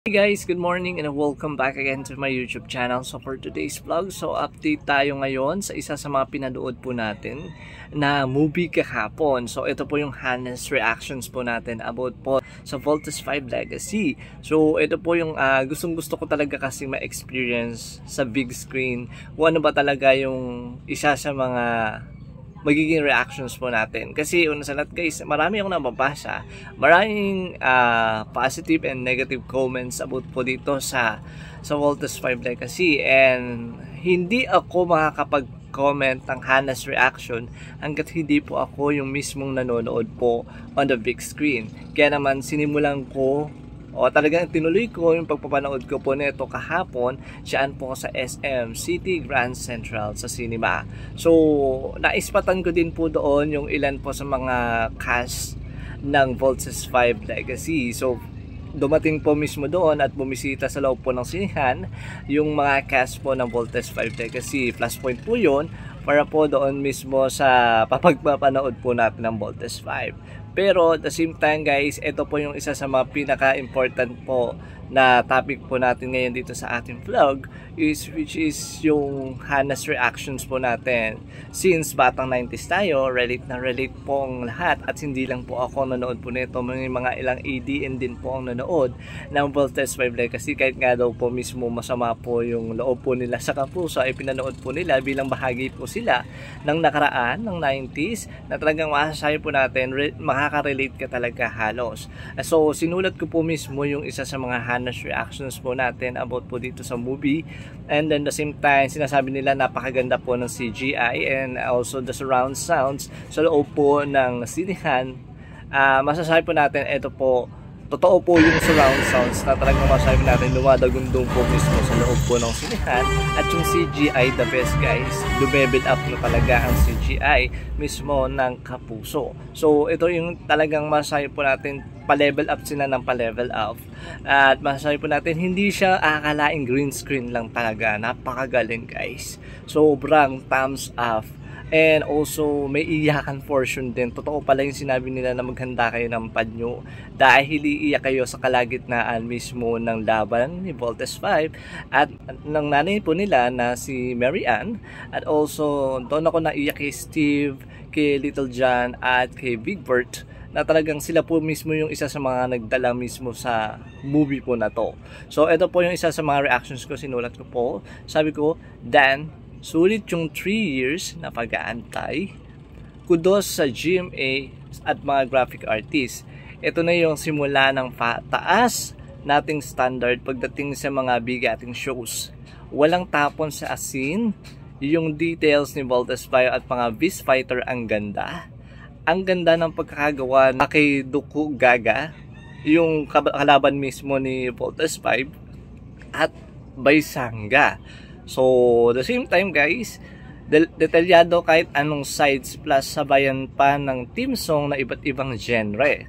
Hey guys, good morning and welcome back again to my YouTube channel. So for today's vlog, update tayo ngayon sa isa sa mga pinanood po natin na movie kahapon. So ito po yung honest reactions po natin about po sa Voltes 5 Legacy. So ito po yung gustong-gusto ko talaga kasi ma-experience sa big screen. Kung ano ba talaga yung isa sa mga magiging reactions po natin. Kasi una sa lahat guys, marami akong nababasa. Maraming positive and negative comments about po dito sa Voltes 5 Legacy. And hindi ako makakapag-comment ng honest reaction hanggat hindi po ako yung mismong nanonood po on the big screen. Kaya naman sinimulan ko talagang tinuloy ko yung pagpapanood ko po nito kahapon siyaan po sa SM City Grand Central sa cinema. So, naispatan ko din po doon yung ilan po sa mga cast ng Voltes 5 Legacy. So, dumating po mismo doon at bumisita sa loob po ng sinihan yung mga cast po ng Voltes 5 Legacy. Plus point po yun para po doon mismo sa papagpapanood po natin ng Voltes 5. Pero at the same time guys, ito po yung isa sa mga pinaka-important po na topic po natin ngayon dito sa ating vlog which is yung honest reactions po natin. Since batang 90s tayo, relate na relate po ang lahat at hindi lang po ako nanood po nito, may mga ilang ADN din po ang nanood ng Voltes 5 Legacy kahit nga daw po mismo masama po yung loob po nila sa kapuso ay pinanood po nila bilang bahagi po sila ng nakaraan ng 90s na talagang masasabi po natin makaka-relate ka talaga halos. So sinulat ko po mismo yung isa sa mga honest reactions po natin about po dito sa movie, and then the same time sinasabi nila napakaganda po ng CGI and also the surround sounds sa loob po ng sinihan. Masasabi po natin ito po totoo po yung surround sounds na talagang masasabi natin lumadagundong po mismo sa loob po ng sinihan. At yung CGI the best guys, lumevel up na talaga ang CGI mismo ng kapuso. So ito yung talagang masasabi po natin pa-level up sila ng pa-level up. At masasabi po natin hindi siya akalaing green screen lang talaga, napakagaling guys. Sobrang thumbs up. And also, may iyakan portion din. Totoo pala yung sinabi nila na maghanda kayo ng panyo dahil iiyak kayo sa kalagitnaan mismo ng laban ni Voltes 5 at ng nanay po nila na si Mary Ann. At also, doon ako naiyak kay Steve, kay Little John at kay Big Bert na talagang sila po mismo yung isa sa mga nagdala mismo sa movie po na to. So, ito po yung isa sa mga reactions ko, sinulat ko po. Sabi ko, Dan, sulit yung 3 years na pag-aantay. Kudos sa GMA at mga graphic artists. Ito na yung simula ng taas nating standard pagdating sa mga bigating shows. Walang tapon sa asin. Yung details ni Voltes 5 at mga Beast Fighter ang ganda. Ang ganda ng pagkakagawa na kay Duku Gaga, yung kalaban mismo ni Voltes 5 at Baisanga. So, the same time guys, detalyado kahit anong sides plus sabayan pa ng theme song na iba't ibang genre.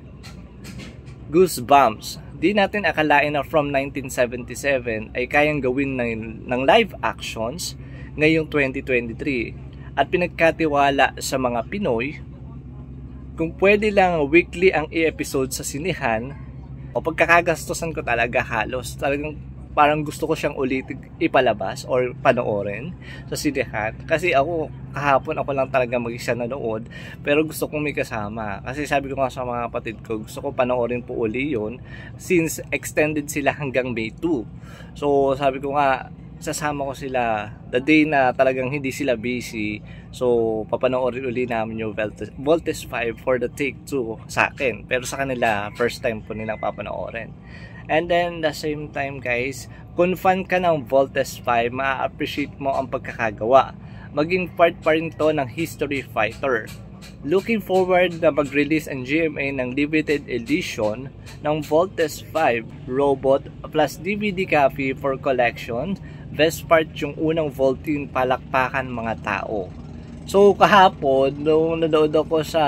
Goosebumps. Di natin akalain na from 1977 ay kayang gawin ng live actions ngayong 2023. At pinagkatiwala sa mga Pinoy, kung pwede lang weekly ang i-episode sa sinihan, o pagkakagastosan ko talaga halos, talagang parang gusto ko siyang ulit ipalabas or panoorin sa sinihan. Kasi ako, kahapon ako lang talaga mag-isa nanood, pero gusto kong may kasama. Kasi sabi ko nga sa mga kapatid ko, gusto ko panoorin po uli yun since extended sila hanggang May 2. So sabi ko nga, sasama ko sila the day na talagang hindi sila busy. So papanoorin uli namin yung Voltes 5 for the take 2 sa akin. Pero sa kanila, first time po nilang papanoorin. And then the same time guys, kung fan ka ng Voltes 5, ma-appreciate mo ang pagkakagawa. Maging part pa rin to ng History Fighter. Looking forward na mag-release ang GMA ng limited edition ng Voltes 5 Robot plus DVD copy for collection. Best part yung unang Voltin palakpakan mga tao. So kahapon nung nanood ako sa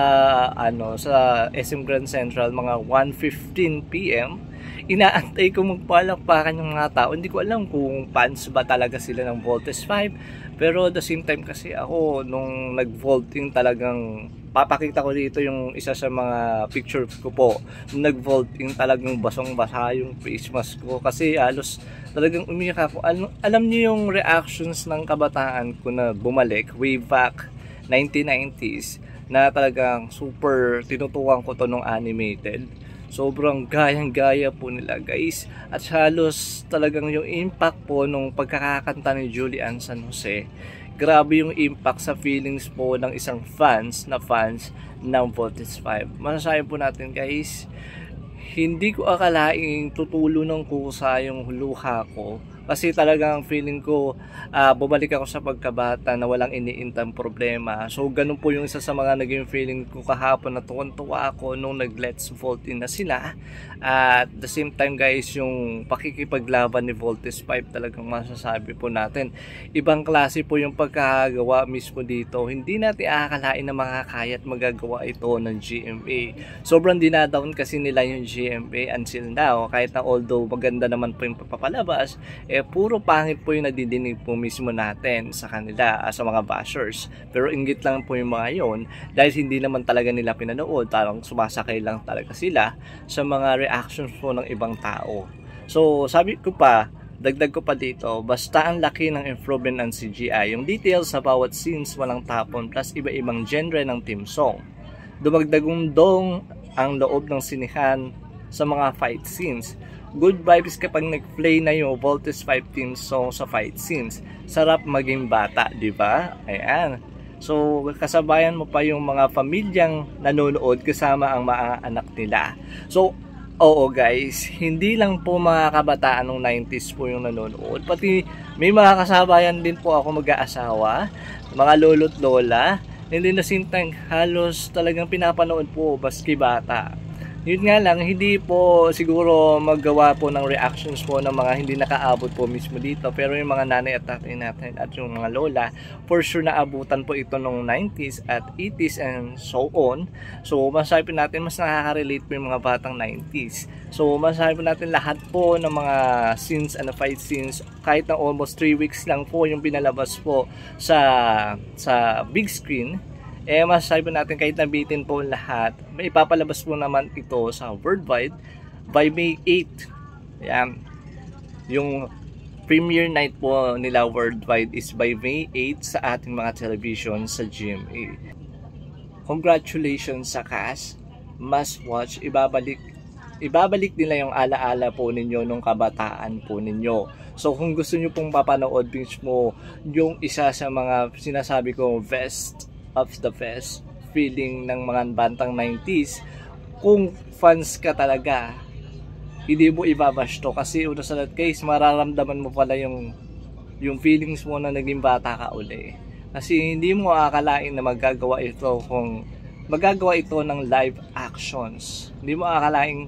sa SM Grand Central mga 1:15 PM, inaantay ko magpalakpakan yung mga tao. Hindi ko alam kung fans ba talaga sila ng Voltes 5, pero at the same time kasi ako nung nag-vaulting talagang papakita ko dito yung isa sa mga picture ko po. Nag-vaulting, talagang basang-basa yung face mask ko kasi halos talagang umiyak ako. Alam niyo yung reactions ng kabataan ko na bumalik way back 1990s na talagang super tinutukan ko to nung animated. Sobrang gayang-gaya po nila guys. At halos talagang yung impact po nung pagkakakanta ni Julian San Jose, grabe yung impact sa feelings po ng isang fans ng Voltes 5. Masasabi po natin guys, hindi ko akalaing tutulo ng kusa yung luha ko. Kasi talagang feeling ko bumalik ako sa pagkabata na walang iniintang problema. So ganun po yung isa sa mga naging feeling ko kahapon na tuwan-tuwa ako nung nag-Let's Vault in na sila. At the same time guys, yung pakikipaglaban ni Voltes 5 talagang masasabi po natin. Ibang klase po yung pagkagawa mismo dito. Hindi natin akalain na makakaya at magagawa ito ng GMA. Sobrang dinadown kasi nila yung GMA until now. Kahit na although maganda naman po yung papalabas, puro pangit po yung nadidinig po mismo natin sa kanila, sa mga bashers. Pero inggit lang po yung mga yon dahil hindi naman talaga nila pinanood, parang sumasakay lang talaga sila sa mga reactions po ng ibang tao. So sabi ko pa, dagdag ko pa dito, basta ang laki ng improvement ng CGI, yung details sa bawat scenes walang tapon, plus iba-ibang genre ng theme song. Dumagdagundong ang loob ng sinihan sa mga fight scenes. Good vibes kapag nag-play na yung Voltes 5 theme song sa fight scenes. Sarap maging bata, di ba? Ayan. So, kasabayan mo pa yung mga pamilyang nanonood kasama ang mga anak nila. So, oo guys, hindi lang po mga kabataan ng 90s po yung nanonood. Pati may mga kasabayan din po ako mag-aasawa, mga lolo't lola. Hindi na sintang halos talagang pinapanood po baski bata. Yun nga lang, hindi po siguro maggawa po ng reactions po ng mga hindi nakaabot po mismo dito. Pero yung mga nanay at tatay natin at yung mga lola, for sure naabutan po ito nung 90s at 80s and so on. So masasabi natin mas nakaka-relate po yung mga batang 90s. So masasabi natin lahat po ng mga scenes and fight scenes, kahit na almost 3 weeks lang po yung pinalabas po sa big screen, masasabi natin kahit nabitin po lahat, may ipapalabas po naman ito sa worldwide by May 8. Yan. Yung premiere night po nila worldwide is by May 8 sa ating mga television sa GMA. Congratulations sa cast. Must watch. Ibabalik nila yung alaala po ninyo nung kabataan po ninyo. So kung gusto nyo pong papanood mismo yung isa sa mga sinasabi ko best of the best feeling ng mga bantang 90s, kung fans ka talaga, hindi mo ibabash to kasi una sa lahat guys, mararamdaman mo pala yung feelings mo na naging bata ka uli. Kasi hindi mo akalain na magagawa ito ng live actions. Hindi mo akalain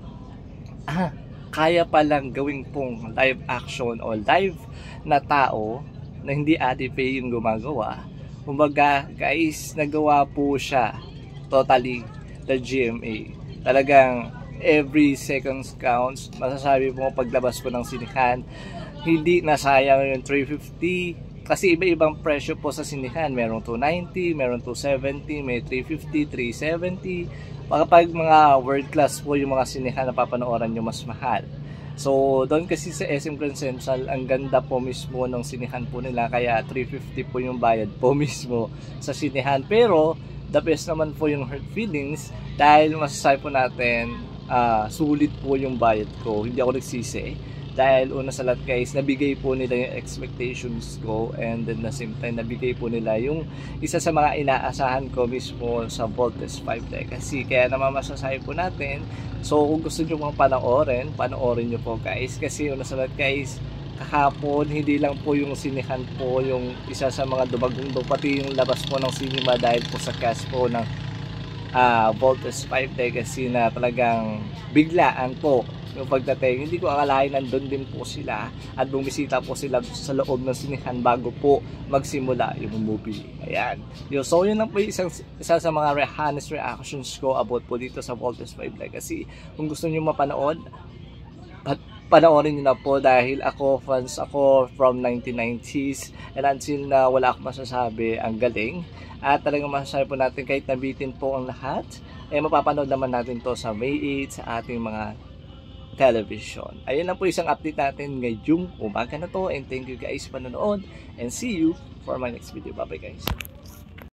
kaya palang gawing pong live action o live na tao na hindi Adipay yung gumagawa. Kumbaga guys, nagawa po siya totally the GMA. Talagang every seconds counts. Masasabi mo paglabas ko ng sinihan, hindi nasayang yung 350 kasi iba-ibang presyo po sa sinihan. Merong 290, merong 270, may 350, 370. Kapag mga world class po yung mga sinihan na papanooran nyo, mas mahal. So, doon kasi sa SM Grand Central, ang ganda po mismo ng sinihan po nila. Kaya 350 po yung bayad po mismo sa sinihan. Pero, the best naman po yung hurt feelings. Dahil masasabi po natin, sulit po yung bayad ko. Hindi ako nagsisi. Dahil una sa lahat guys, nabigay po nila yung expectations ko. And then, the same time, nabigay po nila yung isa sa mga inaasahan ko mismo sa Voltes 5 Legacy. Kaya naman masasabi po natin, so kung gusto nyo mga panoorin nyo po guys. Kasi una sa lahat guys, kahapon hindi lang po yung sinihan po yung isa sa mga dumagundong, pati yung labas po ng cinema dahil po sa cast po ng Voltes 5 Legacy na talagang biglaan po yung pagdating. Hindi ko akalain nandun din po sila at bumisita po sila sa loob ng sinihan bago po magsimula yung movie. Ayan. So yun lang po isa sa mga honest reactions ko about po dito sa Voltes 5 Legacy. Kung gusto nyo mapanood, panoorin nyo na po dahil fans ako from 1990s and until na wala akong masasabi, ang galing. At talagang masasabi po natin kahit nabitin po ang lahat, mapapanood naman natin to sa May 8 sa ating mga television. Ayun lang po isang update natin ngayong umaga na to, and thank you guys panonood and see you for my next video. Bye bye guys.